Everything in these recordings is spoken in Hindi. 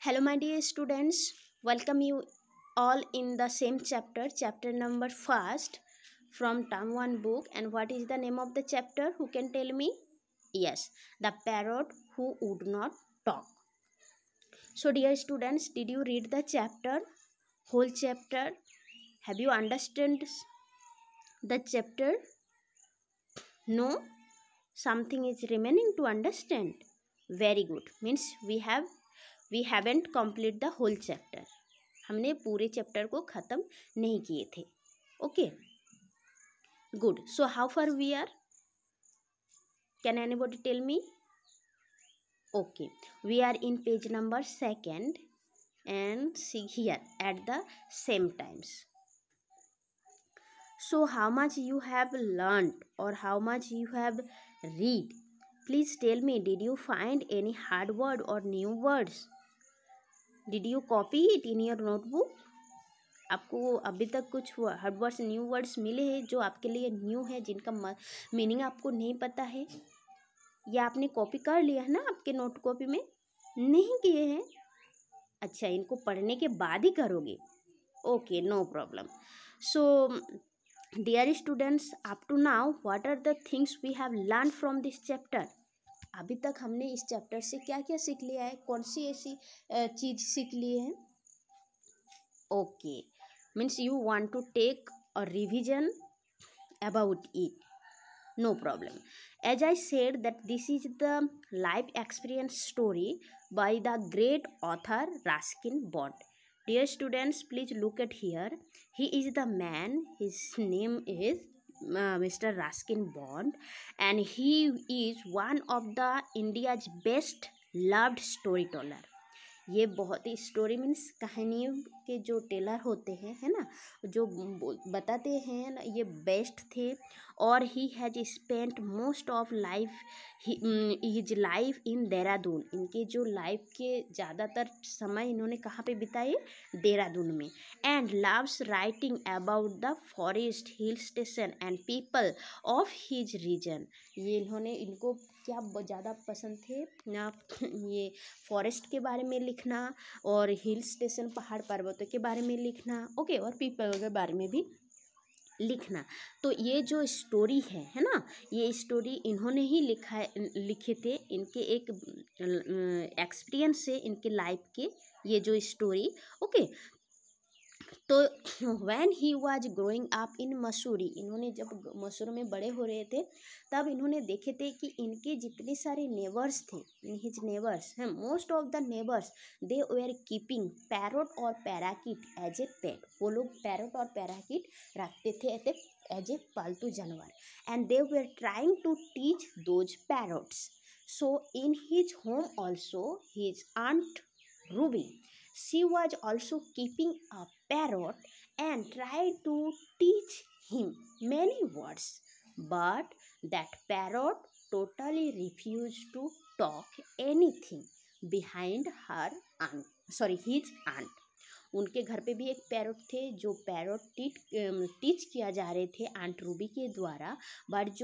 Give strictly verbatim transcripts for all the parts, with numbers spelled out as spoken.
Hello, my dear students. Welcome you all in the same chapter, chapter number first from Term one book. And what is the name of the chapter? Who can tell me? Yes, the parrot who would not talk. So, dear students, did you read the chapter? Whole chapter? Have you understood the chapter? No? Something is remaining to understand. Very good. Means we have we haven't complete the whole chapter. हमने पूरे चैप्टर को ख़त्म नहीं किए थे. Okay good. So how far we are? Can anybody tell me? Okay, we are in page number second and see here at the same times. So how much you have learned or how much you have read? Please tell me, did you find any hard word or new words? Did you copy it in your notebook? आपको अभी तक कुछ हार्ड वर्ड्स न्यू वर्ड्स मिले हैं जो आपके लिए न्यू है, जिनका मीनिंग आपको नहीं पता है, या आपने कॉपी कर लिया है ना आपके नोट कॉपी में? नहीं किए हैं? अच्छा, इनको पढ़ने के बाद ही करोगे. Okay, no problem. So dear students, up to now what are the things we have learn from this chapter? अभी तक हमने इस चैप्टर से क्या क्या सीख लिया है? कौन सी ऐसी चीज़ सीख ली है? Okay, means you want to take a revision about it. No problem. As I said that this is the life experience story by the great author Ruskin Bond. Dear students, please look at here. He is the man. His name is uh, Mister Ruskin Bond, and he is one of the India's best loved storyteller. ये बहुत ही स्टोरी मीन्स कहानियों के जो टेलर होते हैं, है ना, जो बताते हैं ना, ये बेस्ट थे. और ही has spent most of life his life in Dehradun. इनके जो लाइफ के ज़्यादातर समय इन्होंने कहाँ पे बिताए? देहरादून में. And loves writing about the forest, hill station and people of his region. ये इन्होंने इनको क्या ज़्यादा पसंद थे ना? ये फॉरेस्ट के बारे में लिखना और हिल स्टेशन पहाड़ पर्वतों के बारे में लिखना. ओके, और पीपल के बारे में भी लिखना. तो ये जो स्टोरी है है ना, ये स्टोरी इन्होंने ही लिखा है, लिखे थे. इनके एक एक्सपीरियंस से, इनके लाइफ के ये जो स्टोरी. ओके, तो when he was growing up in Mussoorie, इन्होंने जब मसूरी में बड़े हो रहे थे तब इन्होंने देखे थे कि इनके जितने सारे नेबर्स थे, हिज नेबर्स हैं, most of the neighbours they were keeping parrot और पैराकिट एज ए पेट. वो लोग पैरट और पैराकिट रखते थे एज ए पालतू जानवर. And they were trying to teach those parrots. So in his home also his aunt Ruby, she was also keeping a parrot and tried to teach him many words, but that parrot totally refused to talk anything behind her aunt, sorry his aunt. उनके घर पे भी एक पैरट थे जो पैरट टीच टीच किया जा रहे थे आंट रूबी के द्वारा, बट जो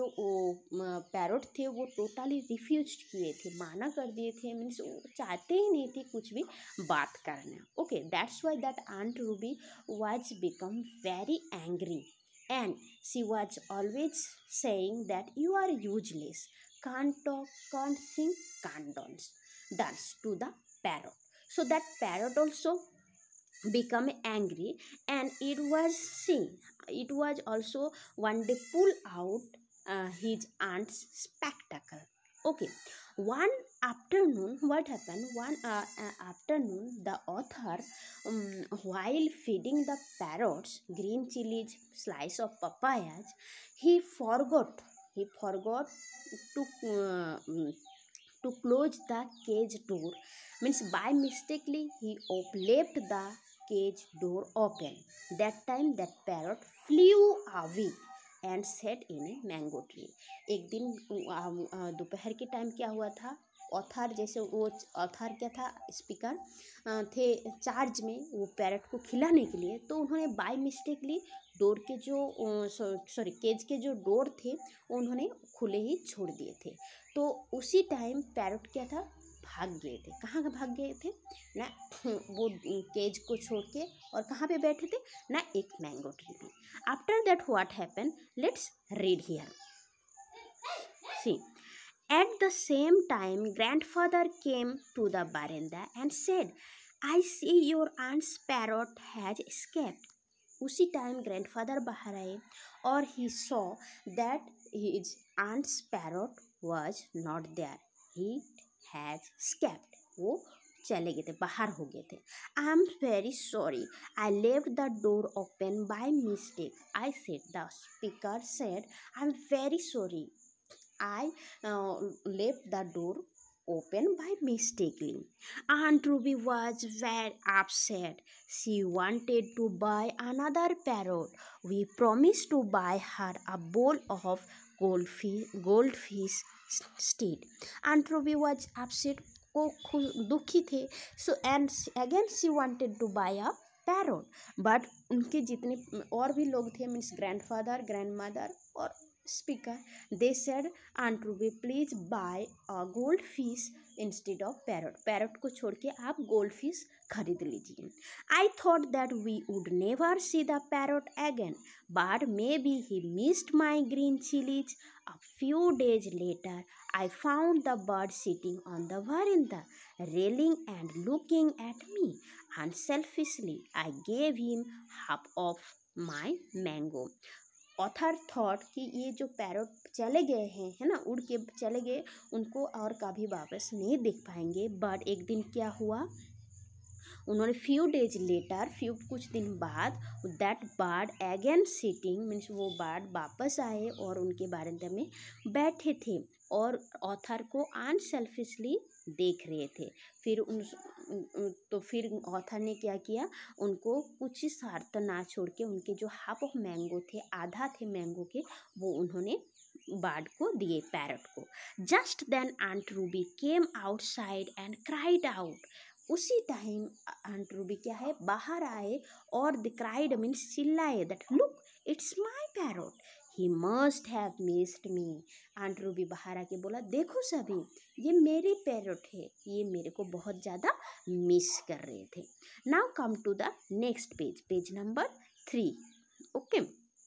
पैरट थे वो टोटली रिफ्यूज किए थे, माना कर दिए थे. मीन्स वो चाहते ही नहीं थे कुछ भी बात करना. Okay, that's why that aunt Ruby was become very angry and she was always saying that you are useless, can't talk, can't sing, can't dance dance to the parrot. So that parrot also become angry, and it was seen it was also one day pull out uh, his aunt's spectacle. Okay, one afternoon what happened one uh, uh, afternoon the author, um, while feeding the parrots green chilies, slice of papayas, he forgot he forgot to uh, to close the cage door. Means by mistakenly he op- left the cage door open. That time that parrot flew away and sat in a mango tree. एक दिन दोपहर के टाइम क्या हुआ था, ऑथर जैसे वो ऑथर क्या था, स्पीकर थे चार्ज में वो पैरट को खिलाने के लिए, तो उन्होंने बाय मिस्टेकली डोर के जो सॉरी केज के जो डोर थे वो उन्होंने खुले ही छोड़ दिए थे. तो उसी टाइम पैरट क्या था, भाग गए थे। कहाँ भाग गए थे ना, वो केज को छोड़ के, और कहाँ पे बैठे थे ना, एक मैंगो ट्री पे। After that what happen, let's read here. See, at the same time grandfather came to the veranda and said, I see your aunt's parrot has escaped. उसी टाइम ग्रैंडफादर बाहर आए और he saw that his aunt's parrot was not there. He has escaped. वो चले गए थे, बाहर हो गए थे। I am very sorry. I left the door open by mistake. I said, the speaker said, I am very sorry. I uh, left the door open by mistakenly. Aunt Ruby was very upset. She wanted to buy another parrot. We promised to buy her a bowl of goldfish, goldfish instead. Aunt Ruby was upset. वो दुखी थे. So and again she wanted to buy a parrot. But उनके जितने और भी लोग थे, मीन्स ग्रैंडफादर, ग्रैंडमदर और speaker, they said, Aunt Ruby, please buy a goldfish instead of parrot. Parrot को छोड़ के आप goldfish खरीद लीजिए. I thought that we would never see the parrot again, but maybe he missed my green chilies. A few days later, I found the bird sitting on the veranda, railing and looking at me. Unselfishly, I gave him half of my mango. Author thought कि ये जो पैरोट चले गए हैं, है ना, उड़ के चले गए, उनको और कभी वापस नहीं देख पाएंगे. बट एक दिन क्या हुआ, उन्होंने फ्यू डेज लेटर, फ्यू कुछ दिन बाद, that bird again sitting, means वो बर्ड वापस आए और उनके बारंदे में बैठे थे और ऑथर को अनसेल्फिशली देख रहे थे. फिर उन तो फिर ऑथर ने क्या किया, उनको कुछ शर्त ना छोड़ के उनके जो हाफ ऑफ मैंगो थे, आधा थे मैंगो के, वो उन्होंने बर्ड को दिए, पैरट को. Just then aunt Ruby came outside and cried out. उसी टाइम आंट रूबी क्या है, बाहर आए और द क्राइड मीन्स चिल्लाए, that look it's my parrot, he must have missed me. Aunt Ruby बाहर आके बोला, देखो सभी, ये मेरे पैरट है, ये मेरे को बहुत ज़्यादा मिस कर रहे थे. Now come to the next page, page number three. Okay,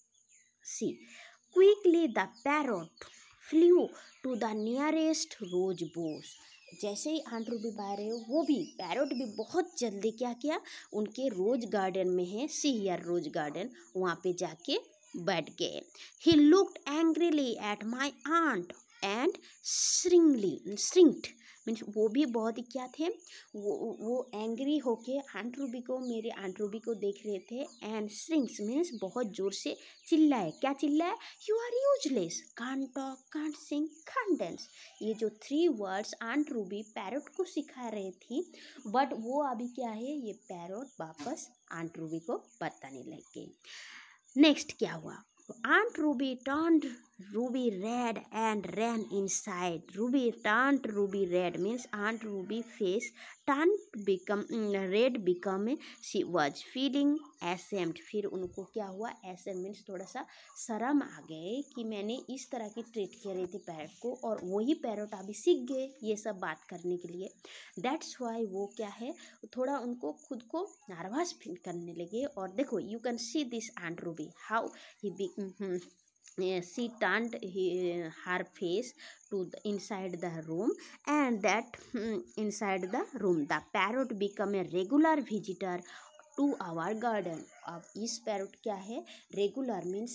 see, quickly the parrot flew to the nearest rose bush. जैसे ही आंट रूबी बाहर है, वो भी पैरट भी बहुत जल्दी क्या किया, उनके रोज गार्डन में है, सी हियर रोज गार्डन, वहाँ पे जाके बैठ गए. He looked angrily at my aunt and shrillingly shrinked, means वो भी बहुत ही क्या थे, वो वो एंग्री होके आंट रूबी को, मेरे आंट रूबी को देख रहे थे. एंड श्रिंक्स मीन्स बहुत जोर से चिल्लाए. क्या चिल्लाए, you are useless, can't talk, can't sing, can't dance. ये जो three words aunt Ruby parrot को सिखा रही थी, बट वो अभी क्या है, ये पैरट वापस आंट रूबी को बताने लग गई. नेक्स्ट क्या हुआ, Aunt Ruby turned Ruby red and ran inside. Ruby turned Ruby red means Aunt Ruby face turned become red become she was feeling ashamed. फिर उनको क्या हुआ, ashamed means थोड़ा सा शर्म आ गए कि मैंने इस तरह की ट्रीट कर रही थी पैरट को, और वही पैरट अभी सीख गए ये सब बात करने के लिए. दैट्स वाई वो क्या है, थोड़ा उनको खुद को नर्वस फील करने लगे. और देखो, you can see this Aunt Ruby how he be, mm-hmm, Uh, she turned he, her face to the inside the room, and that um, inside the room the parrot become a regular visitor to our garden. अब इस पैरट क्या है, रेगुलर मीन्स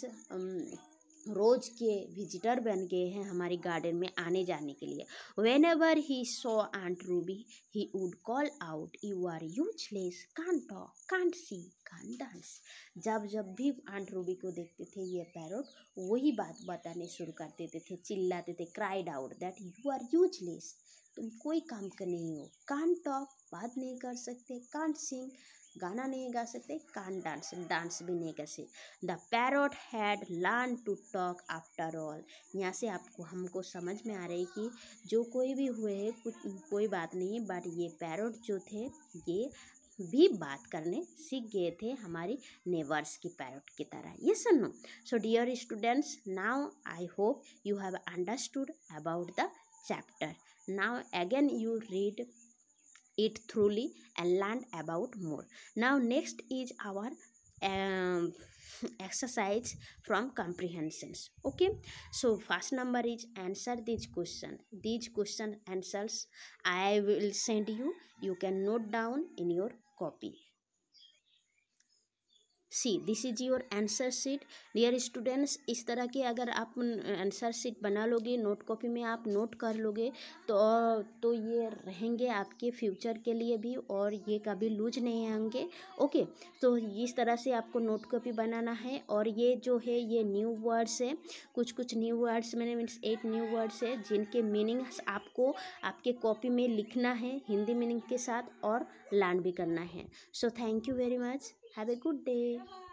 रोज के विजिटर बन गए हैं हमारी गार्डन में आने जाने के लिए. Whenever he saw aunt Ruby he would call out, you are useless, can't talk, can't see, can't dance. जब जब भी आंट रूबी को देखते थे ये पैरट, वही बात बताने शुरू कर देते थे, चिल्लाते थे, cried out that you are useless, तुम कोई काम का नहीं हो, कांट टॉक, बात नहीं कर सकते, कांट सिंग, गाना नहीं गा सकते, कान डांस, डांस भी नहीं कर सकते. The parrot had learn to talk after all. यहाँ से आपको हमको समझ में आ रही है कि जो कोई भी हुए है, कुछ कोई बात नहीं, बट ये पैरट जो थे ये भी बात करने सीख गए थे हमारी नेबर्स की पैरट की तरह. ये सुनो. So dear students, now I hope you have understood about the chapter. Now again you read it thoroughly and learn about more. Now next is our um, exercise from comprehensions. Okay, so first number is answer these question. These question answers I will send you. You can note down in your copy. See this is your answer sheet. Dear students, इस तरह के अगर आप आंसर शीट बना लोगे, नोट कॉपी में आप नोट कर लोगे तो तो ये रहेंगे आपके फ्यूचर के लिए भी, और ये कभी लूज नहीं होंगे। ओके, तो इस तरह से आपको नोट कॉपी बनाना है। और ये जो है ये न्यू वर्ड्स है, कुछ कुछ न्यू वर्ड्स मैंने मीन्स एट न्यू वर्ड्स है जिनके मीनिंग्स आपको आपके कॉपी में लिखना है हिंदी मीनिंग के साथ, और लर्न भी करना है। So thank you very much. Have a good day.